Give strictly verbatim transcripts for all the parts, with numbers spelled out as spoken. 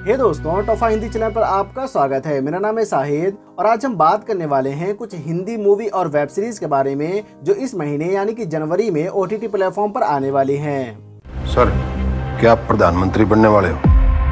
हे दोस्तों, Taufa Hindi channel पर आपका स्वागत है। मेरा नाम है शाहिद और आज हम बात करने वाले हैं कुछ हिंदी मूवी और वेब सीरीज के बारे में जो इस महीने यानी कि जनवरी में ओटीटी प्लेटफॉर्म पर आने वाली हैं। सर, क्या आप प्रधानमंत्री बनने वाले हो?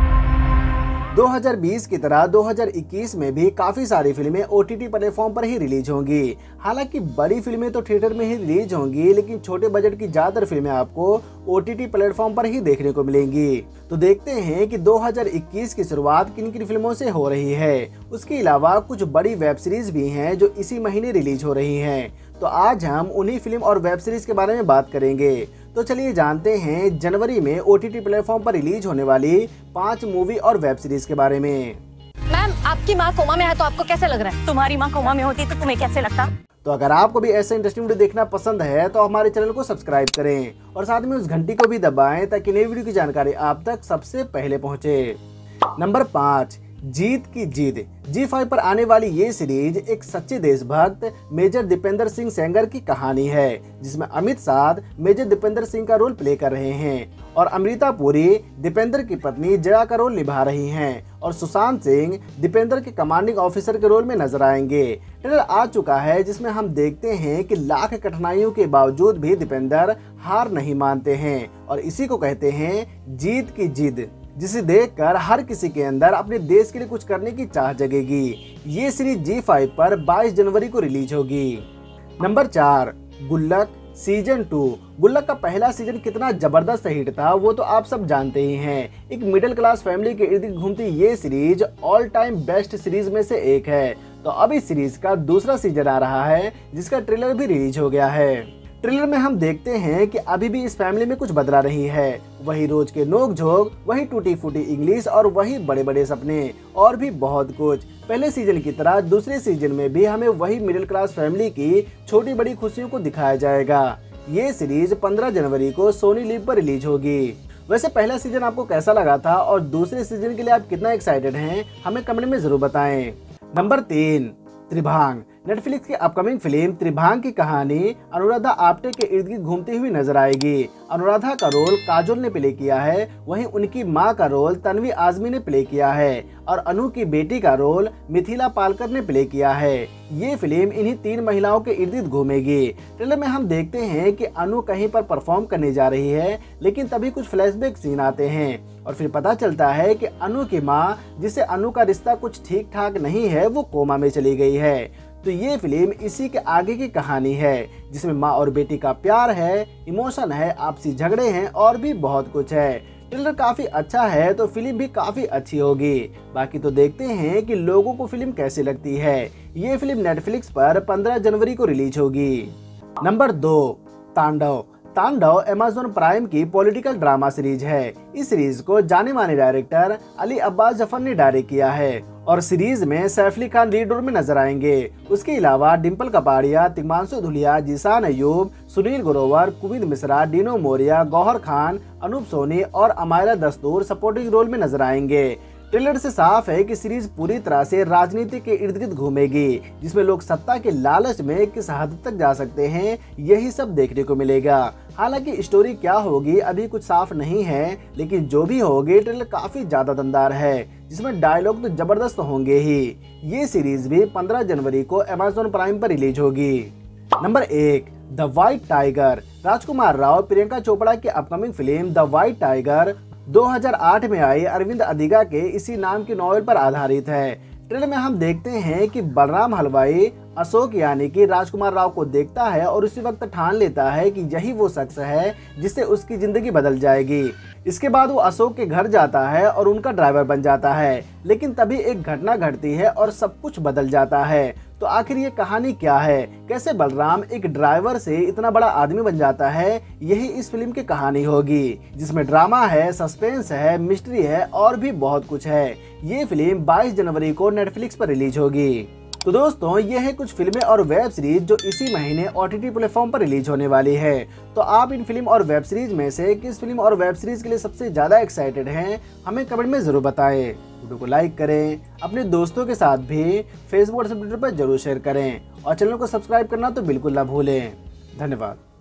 दो हज़ार बीस की तरह दो हज़ार इक्कीस में भी काफी सारी फिल्में ओटीटी प्लेटफॉर्म पर ही रिलीज होंगी। हालांकि बड़ी फिल्में तो थिएटर में ही रिलीज होंगी, लेकिन छोटे बजट की ज्यादातर फिल्में आपको ओटीटी प्लेटफॉर्म पर ही देखने को मिलेंगी। तो देखते हैं कि दो हज़ार इक्कीस की शुरुआत किन किन फिल्मों से हो रही है। उसके अलावा कुछ बड़ी वेब सीरीज भी हैं जो इसी महीने रिलीज हो रही हैं। तो आज हम उन्हीं फिल्म और वेब सीरीज के बारे में बात करेंगे। तो चलिए जानते हैं जनवरी में ओटीटी प्लेटफॉर्म पर रिलीज होने वाली पांच मूवी और वेब सीरीज के बारे में। मैम, आपकी माँ कोमा में है तो आपको कैसे लग रहा है? तुम्हारी माँ कोमा में होती तो तुम्हें कैसे लगता? तो अगर आपको भी ऐसे इंटरेस्टिंग वीडियो देखना पसंद है तो हमारे चैनल को सब्सक्राइब करें और साथ में उस घंटी को भी दबाएं ताकि नई वीडियो की जानकारी आप तक सबसे पहले पहुंचे। नंबर पाँच, जीत की जिद। जी फाइव पर आने वाली ये सीरीज एक सच्चे देशभक्त मेजर दीपेंद्र सिंह सेंगर की कहानी है, जिसमें अमित साध मेजर दीपेंद्र सिंह का रोल प्ले कर रहे हैं और अमृता पुरी दीपेंद्र की पत्नी जया का रोल निभा रही हैं और सुशांत सिंह दीपेंद्र के कमांडिंग ऑफिसर के रोल में नजर आएंगे। ट्रेलर आ चुका है जिसमें हम देखते हैं कि लाख कठिनाइयों के बावजूद भी दीपेंद्र हार नहीं मानते हैं और इसी को कहते हैं जीत की जिद, जिसे देखकर हर किसी के अंदर अपने देश के लिए कुछ करने की चाह जगेगी। ये सीरीज जी फाइव पर बाईस जनवरी को रिलीज होगी। नंबर चार, गुल्लक सीजन टू। गुल्लक का पहला सीजन कितना जबरदस्त हिट था वो तो आप सब जानते ही हैं। एक मिडिल क्लास फैमिली के इर्द गिर्द घूमती ये series all time best series में से एक है। तो अब इस सीरीज का दूसरा सीजन आ रहा है जिसका ट्रेलर भी रिलीज हो गया है। ट्रेलर में हम देखते हैं कि अभी भी इस फैमिली में कुछ बदला नहीं है। वही रोज के नोक झोंक, वही टूटी फूटी इंग्लिश और वही बड़े बड़े सपने और भी बहुत कुछ। पहले सीजन की तरह दूसरे सीजन में भी हमें वही मिडिल क्लास फैमिली की छोटी बड़ी खुशियों को दिखाया जाएगा। ये सीरीज पंद्रह जनवरी को सोनी लिव पर रिलीज होगी। वैसे पहला सीजन आपको कैसा लगा था और दूसरे सीजन के लिए आप कितना एक्साइटेड हैं, हमें कमेंट में जरूर बताएं। नंबर तीन, त्रिभांग। नेटफ्लिक्स की अपकमिंग फिल्म त्रिभांग की कहानी अनुराधा आप्टे के इर्द गिर्द घूमती हुई नजर आएगी। अनुराधा का रोल काजोल ने प्ले किया है, वहीं उनकी मां का रोल तन्वी आजमी ने प्ले किया है और अनु की बेटी का रोल मिथिला पालकर ने प्ले किया है। ये फिल्म इन्हीं तीन महिलाओं के इर्द गिर्द घूमेगी। ट्रेलर में हम देखते हैं कि अनु कहीं पर परफॉर्म करने जा रही है, लेकिन तभी कुछ फ्लैशबैक सीन आते हैं और फिर पता चलता है कि अनु की मां, जिसे अनु का रिश्ता कुछ ठीक ठाक नहीं है, वो कोमा में चली गई है। तो ये फिल्म इसी के आगे की कहानी है, जिसमें माँ और बेटी का प्यार है, इमोशन है, आपसी झगड़े हैं और भी बहुत कुछ है। ट्रेलर काफी अच्छा है तो फिल्म भी काफी अच्छी होगी। बाकी तो देखते हैं कि लोगों को फिल्म कैसी लगती है। ये फिल्म नेटफ्लिक्स पर पंद्रह जनवरी को रिलीज होगी। नंबर दो, तांडव। तांडव अमेज़न प्राइम की पॉलिटिकल ड्रामा सीरीज है। इस सीरीज को जाने माने डायरेक्टर अली अब्बास जफर ने डायरेक्ट किया है और सीरीज में सैफ अली खान लीड रोल में नजर आएंगे। उसके अलावा डिम्पल कपाड़िया, तिग्मांशु धुलिया, जीशान अयूब, सुनील ग्रोवर, कुविंद मिश्रा, डीनो मोरिया, गौहर खान, अनूप सोनी और अमायरा दस्तूर सपोर्टिंग रोल में नजर आएंगे। ट्रेलर से साफ है कि सीरीज पूरी तरह से राजनीति के इर्द गिर्द घूमेगी, जिसमें लोग सत्ता के लालच में किस हद तक जा सकते हैं यही सब देखने को मिलेगा। हालांकि स्टोरी क्या होगी अभी कुछ साफ नहीं है, लेकिन जो भी होगी ट्रेलर काफी ज्यादा दमदार है, जिसमें डायलॉग तो जबरदस्त होंगे ही। ये सीरीज भी पंद्रह जनवरी को अमेज़न प्राइम पर रिलीज होगी। नंबर एक, the White Tiger. Rajkummar Rao, Priyanka Chopra की upcoming film the White Tiger दो हज़ार आठ में आई अरविंद अधिगा के इसी नाम की नॉवेल पर आधारित है। ट्रेलर में हम देखते हैं कि बलराम हलवाई अशोक यानी कि राजकुमार राव को देखता है और उसी वक्त ठान लेता है कि यही वो शख्स है जिससे उसकी जिंदगी बदल जाएगी। इसके बाद वो अशोक के घर जाता है और उनका ड्राइवर बन जाता है, लेकिन तभी एक घटना घटती है और सब कुछ बदल जाता है। तो आखिर ये कहानी क्या है, कैसे बलराम एक ड्राइवर से इतना बड़ा आदमी बन जाता है, यही इस फिल्म की कहानी होगी, जिसमें ड्रामा है, सस्पेंस है, मिस्ट्री है और भी बहुत कुछ है। ये फिल्म बाईस जनवरी को नेटफ्लिक्स पर रिलीज होगी। तो दोस्तों, ये है कुछ फिल्में और वेब सीरीज जो इसी महीने ओटीटी प्लेटफॉर्म पर रिलीज होने वाली है। तो आप इन फिल्म और वेब सीरीज में से किस फिल्म और वेब सीरीज के लिए सबसे ज्यादा एक्साइटेड हैं, हमें कमेंट में जरूर बताएं। वीडियो को लाइक करें, अपने दोस्तों के साथ भी फेसबुक और ट्विटर पर जरूर शेयर करें और चैनल को सब्सक्राइब करना तो बिल्कुल ना भूलें। धन्यवाद।